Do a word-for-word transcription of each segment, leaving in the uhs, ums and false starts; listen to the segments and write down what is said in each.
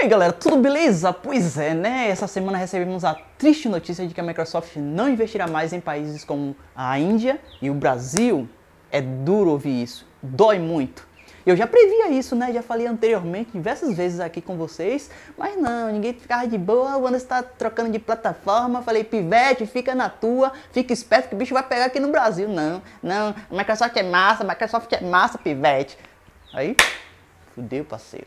E aí galera, tudo beleza? Pois é, né? Essa semana recebemos a triste notícia de que a Microsoft não investirá mais em países como a Índia e o Brasil. É duro ouvir isso, dói muito. Eu já previa isso, né? Já falei anteriormente diversas vezes aqui com vocês, mas não, ninguém ficava de boa, o Anderson está trocando de plataforma. Falei, pivete, fica na tua, fica esperto que o bicho vai pegar aqui no Brasil. Não, não, a Microsoft é massa, a Microsoft é massa, pivete. Aí, fudeu, parceiro.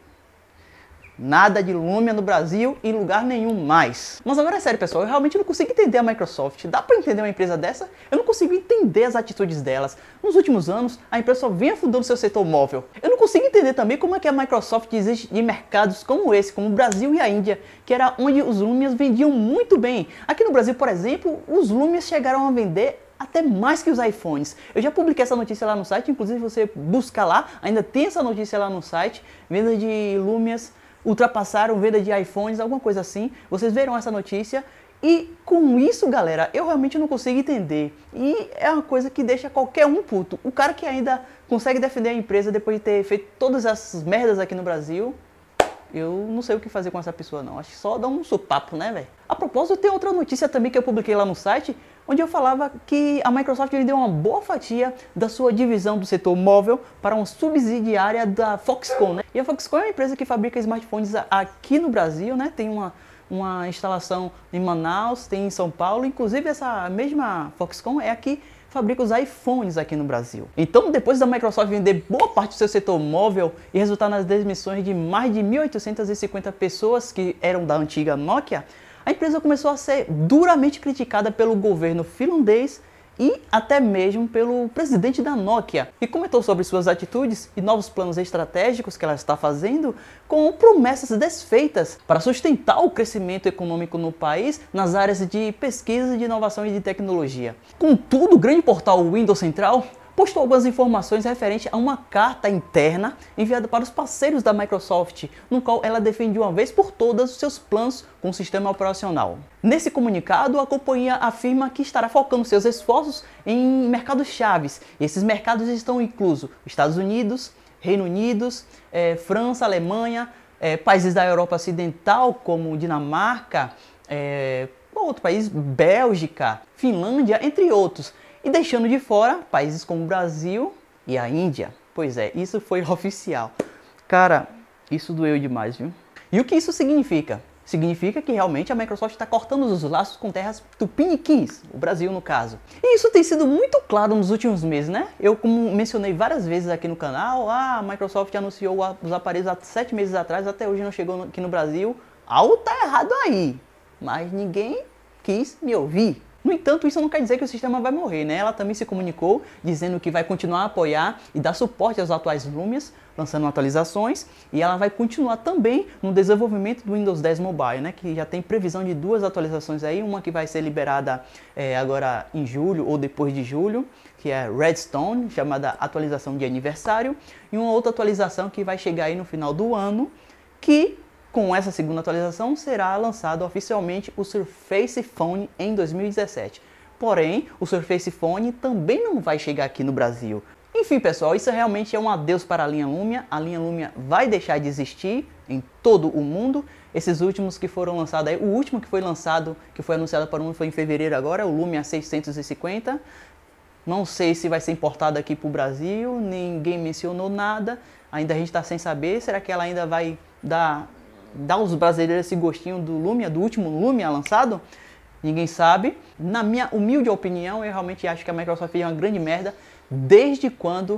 Nada de Lumia no Brasil em lugar nenhum mais. Mas agora é sério, pessoal, eu realmente não consigo entender a Microsoft. Dá pra entender uma empresa dessa? Eu não consigo entender as atitudes delas. Nos últimos anos, a empresa só vem afundando seu setor móvel. Eu não consigo entender também como é que a Microsoft existe em mercados como esse, como o Brasil e a Índia, que era onde os Lumias vendiam muito bem. Aqui no Brasil, por exemplo, os Lumias chegaram a vender até mais que os iPhones. Eu já publiquei essa notícia lá no site, inclusive você busca lá, ainda tem essa notícia lá no site, venda de Lumias ultrapassaram venda de iPhones, alguma coisa assim. Vocês verão essa notícia e com isso, galera, eu realmente não consigo entender. E é uma coisa que deixa qualquer um puto. O cara que ainda consegue defender a empresa depois de ter feito todas essas merdas aqui no Brasil, eu não sei o que fazer com essa pessoa não. Acho que só dá um sopapo, né, velho? A propósito, tem outra notícia também que eu publiquei lá no site, onde eu falava que a Microsoft deu uma boa fatia da sua divisão do setor móvel para uma subsidiária da Foxconn, né? E a Foxconn é uma empresa que fabrica smartphones aqui no Brasil, né? Tem uma, uma instalação em Manaus, tem em São Paulo, inclusive essa mesma Foxconn é a que fabrica os iPhones aqui no Brasil. Então, depois da Microsoft vender boa parte do seu setor móvel e resultar nas demissões de mais de mil oitocentas e cinquenta pessoas que eram da antiga Nokia, a empresa começou a ser duramente criticada pelo governo finlandês e até mesmo pelo presidente da Nokia, que comentou sobre suas atitudes e novos planos estratégicos que ela está fazendo, com promessas desfeitas para sustentar o crescimento econômico no país nas áreas de pesquisa, de inovação e de tecnologia. Contudo, o grande portal Windows Central postou algumas informações referentes a uma carta interna enviada para os parceiros da Microsoft, no qual ela defende de uma vez por todas os seus planos com o sistema operacional. Nesse comunicado, a companhia afirma que estará focando seus esforços em mercados chaves. E esses mercados estão inclusos Estados Unidos, Reino Unido, eh, França, Alemanha, eh, países da Europa Ocidental como Dinamarca, eh, outro país, Bélgica, Finlândia, entre outros. E deixando de fora países como o Brasil e a Índia. Pois é, isso foi oficial. Cara, isso doeu demais, viu? E o que isso significa? Significa que realmente a Microsoft está cortando os laços com terras tupiniquins, o Brasil no caso. E isso tem sido muito claro nos últimos meses, né? Eu, como mencionei várias vezes aqui no canal, ah, a Microsoft anunciou os aparelhos há sete meses atrás, até hoje não chegou aqui no Brasil. Algo tá errado aí, mas ninguém quis me ouvir. No entanto, isso não quer dizer que o sistema vai morrer, né? Ela também se comunicou dizendo que vai continuar a apoiar e dar suporte aos atuais Lumias, lançando atualizações, e ela vai continuar também no desenvolvimento do Windows dez Mobile, né? Que já tem previsão de duas atualizações aí, uma que vai ser liberada é, agora em julho ou depois de julho, que é Redstone, chamada atualização de aniversário, e uma outra atualização que vai chegar aí no final do ano, que com essa segunda atualização será lançado oficialmente o Surface Phone em dois mil e dezessete. Porém, o Surface Phone também não vai chegar aqui no Brasil. Enfim, pessoal, isso realmente é um adeus para a linha Lumia. A linha Lumia vai deixar de existir em todo o mundo. Esses últimos que foram lançados aí, o último que foi lançado, que foi anunciado para o mundo foi em fevereiro agora, o Lumia seiscentos e cinquenta. Não sei se vai ser importado aqui para o Brasil, ninguém mencionou nada. Ainda a gente está sem saber, será que ela ainda vai dar... dar aos brasileiros esse gostinho do Lumia, do último Lumia lançado? Ninguém sabe. Na minha humilde opinião, eu realmente acho que a Microsoft fez uma grande merda desde quando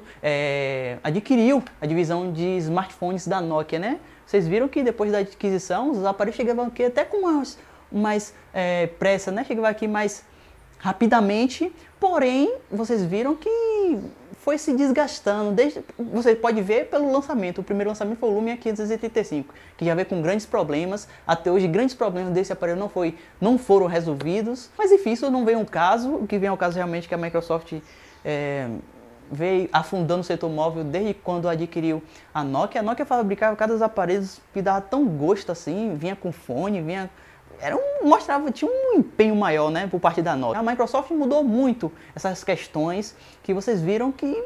é, adquiriu a divisão de smartphones da Nokia, né? Vocês viram que depois da adquisição, os aparelhos chegavam aqui até com mais, mais é, pressa, né? Chegavam aqui mais rapidamente, porém, vocês viram que foi se desgastando. Desde, você pode ver pelo lançamento. O primeiro lançamento foi o Lumia quinhentos e oitenta e cinco, que já veio com grandes problemas. Até hoje, grandes problemas desse aparelho não, foi, não foram resolvidos. Mas enfim, isso não vem ao caso. O que vem ao caso realmente é que a Microsoft é, veio afundando o setor móvel desde quando adquiriu a Nokia. A Nokia fabricava cada dos aparelhos que dava tão gosto assim, vinha com fone, vinha... Era um, mostrava, tinha um empenho maior, né, por parte da Nokia. A Microsoft mudou muito essas questões, que vocês viram que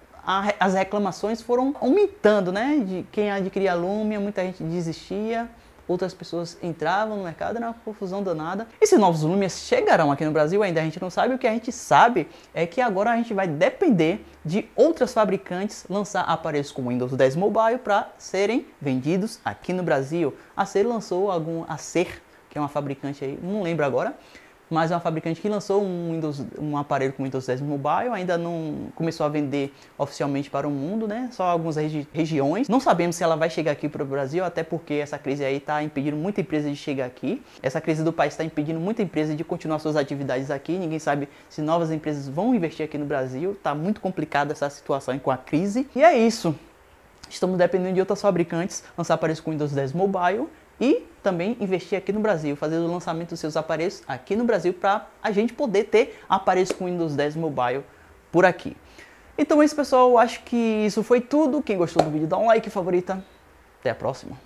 a, as reclamações foram aumentando, né, de quem adquiria a Lumia, muita gente desistia. outras pessoas entravam no mercado, era uma confusão danada. Esses novos Lumias chegarão aqui no Brasil, ainda a gente não sabe. O que a gente sabe é que agora a gente vai depender de outras fabricantes lançar aparelhos com Windows dez Mobile para serem vendidos aqui no Brasil. A Acer lançou algum Acer, que é uma fabricante aí, não lembro agora, mas é uma fabricante que lançou um, Windows, um aparelho com Windows dez Mobile, ainda não começou a vender oficialmente para o mundo, né? Só algumas regi regiões. Não sabemos se ela vai chegar aqui para o Brasil, até porque essa crise aí está impedindo muita empresa de chegar aqui. Essa crise do país está impedindo muita empresa de continuar suas atividades aqui. Ninguém sabe se novas empresas vão investir aqui no Brasil. Está muito complicada essa situação com a crise. E é isso. Estamos dependendo de outras fabricantes lançar aparelhos com Windows dez Mobile e também investir aqui no Brasil, fazer o lançamento dos seus aparelhos aqui no Brasil para a gente poder ter aparelhos com Windows dez Mobile por aqui. Então é isso, pessoal, acho que isso foi tudo. Quem gostou do vídeo dá um like, favorita. Até a próxima.